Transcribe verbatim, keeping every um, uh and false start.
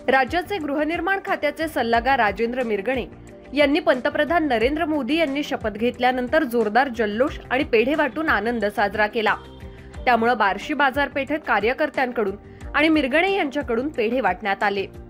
राज्याचे गृहनिर्माण खात्याचे सल्लागार राजेंद्र मिरगणे यांनी पंतप्रधान नरेंद्र मोदी यांनी शपथ घेतल्यानंतर जोरदार जल्लोष आणि पेढे वाटून आनंद साजरा केला। त्यामुळे बार्शी बाजारपेठेत कार्यकर्त्यांकडून आणि मिरगणे यांच्याकडून पेढे वाटण्यात आले।